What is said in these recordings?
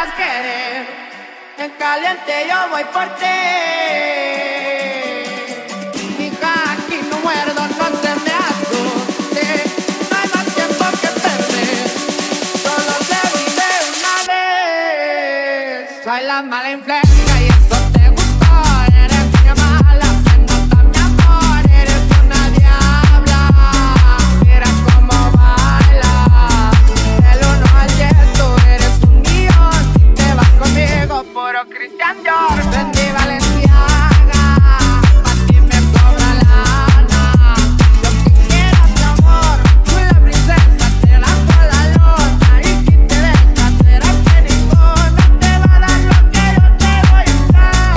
dejas querer, en caliente yo voy por ti. Hija, aquí no muerdo, no se me asuste. No hay más tiempo que perder, solo se vive una vez. Soy la mala influencia y eso te gustó. Eres niña mala, se nota mi amor. Eres una diabla, mira cómo baila. Del 1 al 10 tú eres un guión. Si te vas conmigo, puro Christian Dior. Vendí Valenciaga, pa' ti me sobra lana. Lo que quieras, mi amor, tú la princesa, te la la lona. Y si te dejas, serás que ninguna te va a dar lo que yo te voy a dar.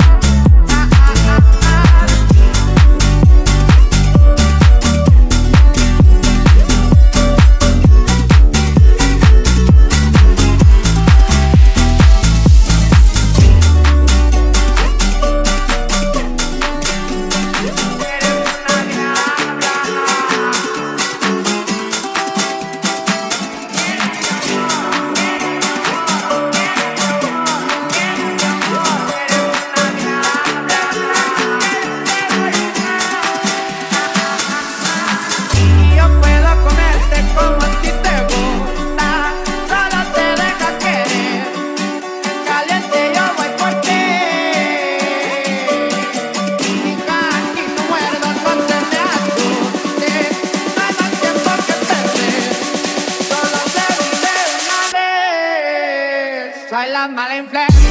Soy la mala influencia.